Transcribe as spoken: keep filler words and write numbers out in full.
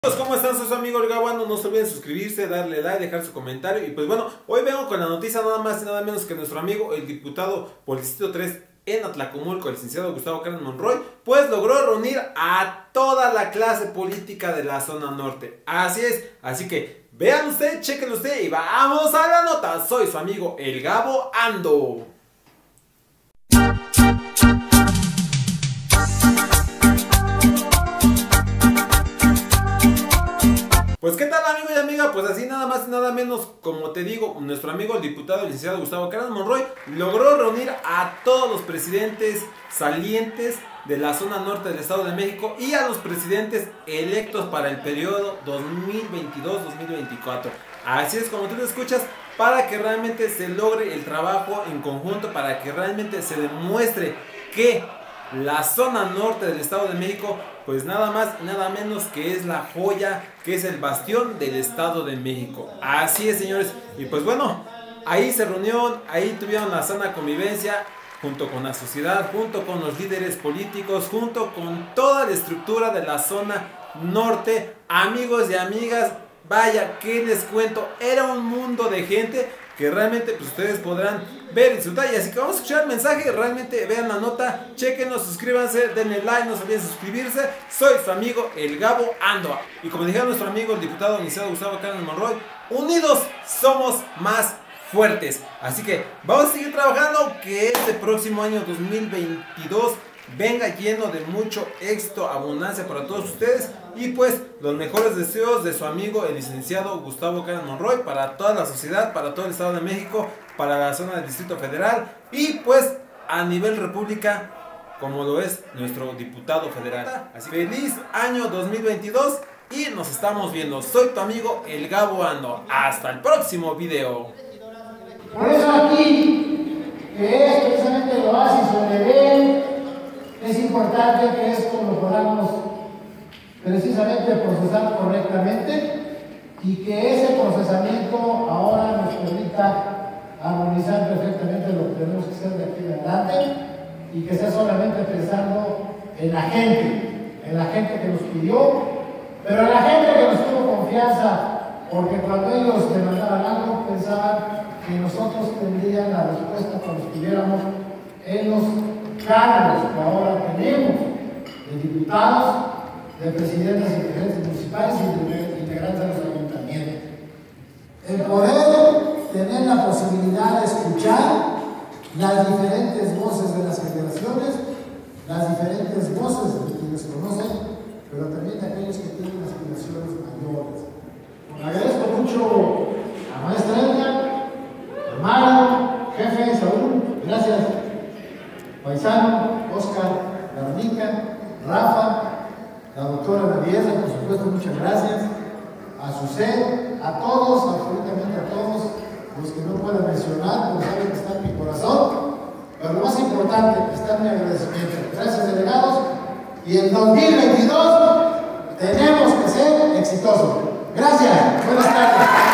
¿Cómo están? Soy su amigo El Gabo Ando. No se olviden suscribirse, darle like, dejar su comentario. Y pues bueno, hoy vengo con la noticia nada más y nada menos que nuestro amigo, el diputado por el Distrito tres en Atlacomulco, el licenciado Gustavo Cárdenas Monroy, pues logró reunir a toda la clase política de la zona norte. Así es, así que vean usted, chequen usted y vamos a la nota. Soy su amigo El Gabo Ando. Pues qué tal, amigo y amiga, pues así nada más y nada menos, como te digo, nuestro amigo el diputado el licenciado Gustavo Cárdenas Monroy logró reunir a todos los presidentes salientes de la zona norte del Estado de México y a los presidentes electos para el periodo dos mil veintidós dos mil veinticuatro. Así es como tú te escuchas, para que realmente se logre el trabajo en conjunto, para que realmente se demuestre que la zona norte del Estado de México, pues nada más y nada menos que es la joya, que es el bastión del Estado de México. Así es, señores. Y pues bueno, ahí se reunieron, ahí tuvieron la sana convivencia junto con la sociedad, junto con los líderes políticos, junto con toda la estructura de la zona norte. Amigos y amigas, vaya, ¿qué les cuento? Era un mundo de gente que realmente pues ustedes podrán ver y disfrutar. Y así que vamos a escuchar el mensaje, realmente vean la nota, chequenos, suscríbanse, denle like, no se olviden suscribirse. Soy su amigo El Gabo Ando. Y como dijera nuestro amigo el diputado licenciado Gustavo Cárdenas Monroy, unidos somos más fuertes. Así que vamos a seguir trabajando, que este próximo año dos mil veintidós venga lleno de mucho éxito, abundancia para todos ustedes. Y pues los mejores deseos de su amigo el licenciado Gustavo Cárdenas Monroy para toda la sociedad, para todo el Estado de México, para la zona del Distrito Federal y pues a nivel república, como lo es nuestro diputado federal. Así que feliz año dos mil veintidós y nos estamos viendo. Soy tu amigo El Gabo Ando. Hasta el próximo video. Por eso aquí, que es precisamente el oasis donde ven, es importante que esto lo podamos precisamente procesar correctamente y que ese procesamiento ahora nos permita armonizar perfectamente lo que tenemos que hacer de aquí en adelante y que sea solamente pensando en la gente, en la gente que nos pidió, pero en la gente que nos tuvo confianza, porque cuando ellos demandaban algo pensaban que nosotros tendríamos la respuesta cuando estuviéramos en los cargos que ahora tenemos de diputados, de presidentes y gerentes municipales y de integrantes de los ayuntamientos. El poder tener la posibilidad de escuchar las diferentes voces de las generaciones, las diferentes voces de quienes conocen, pero también de aquellos que tienen aspiraciones mayores. Agradezco mucho a Maestra Elena, a Mara, jefe Saúl, gracias. Paisano, Oscar, Verónica, Rafa, la doctora Naviesa, por supuesto, muchas gracias. A Susé, a todos, absolutamente a todos los que no puedo mencionar, porque saben que está en mi corazón. Pero lo más importante está en mi agradecimiento. Gracias, delegados. Y en dos mil veintidós tenemos que ser exitosos. Gracias. Buenas tardes.